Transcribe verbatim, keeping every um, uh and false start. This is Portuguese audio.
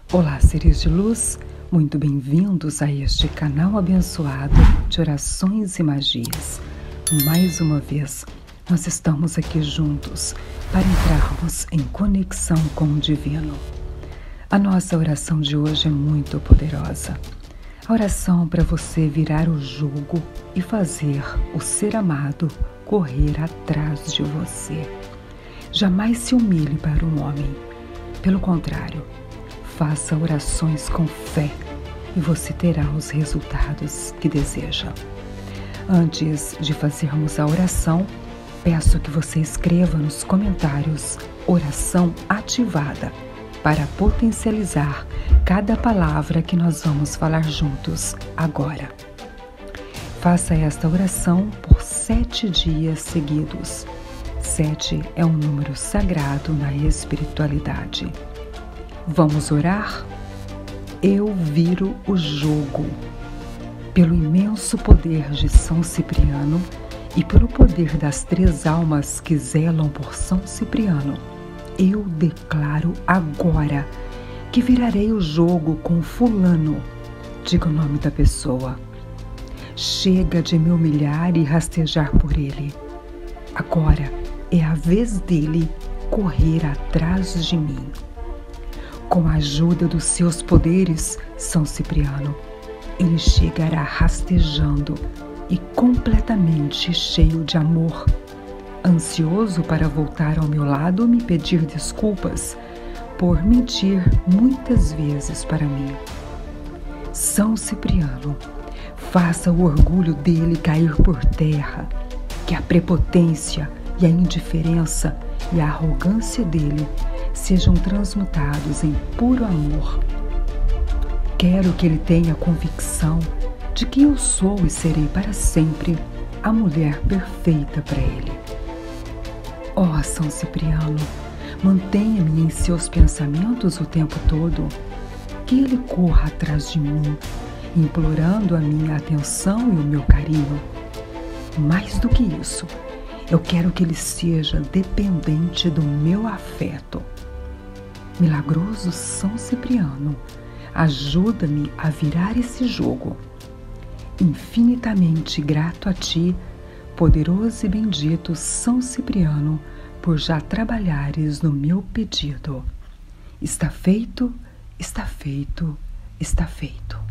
Olá, seres de luz, muito bem-vindos a este canal abençoado de orações e magias. Mais uma vez, nós estamos aqui juntos para entrarmos em conexão com o divino. A nossa oração de hoje é muito poderosa. A oração para você virar o jogo e fazer o ser amado correr atrás de você. Jamais se humilhe para um homem. Pelo contrário, faça orações com fé e você terá os resultados que deseja. Antes de fazermos a oração, peço que você escreva nos comentários oração ativada para potencializar cada palavra que nós vamos falar juntos agora. Faça esta oração por sete dias seguidos. Sete é um número sagrado na espiritualidade. Vamos orar? Eu viro o jogo. Pelo imenso poder de São Cipriano e pelo poder das três almas que zelam por São Cipriano, eu declaro agora que virarei o jogo com fulano. Diga o nome da pessoa. Chega de me humilhar e rastejar por ele. Agora é a vez dele correr atrás de mim. Com a ajuda dos seus poderes, São Cipriano, ele chegará rastejando e completamente cheio de amor, ansioso para voltar ao meu lado e me pedir desculpas por mentir muitas vezes para mim. São Cipriano, faça o orgulho dele cair por terra, que a prepotência e a indiferença e a arrogância dele sejam transmutados em puro amor. Quero que ele tenha convicção de que eu sou e serei para sempre a mulher perfeita para ele. Ó São Cipriano, mantenha-me em seus pensamentos o tempo todo, que ele corra atrás de mim, implorando a minha atenção e o meu carinho. Mais do que isso, eu quero que ele seja dependente do meu afeto. Milagroso São Cipriano, ajuda-me a virar esse jogo. Infinitamente grato a ti, poderoso e bendito São Cipriano, por já trabalhares no meu pedido. Está feito, está feito, está feito.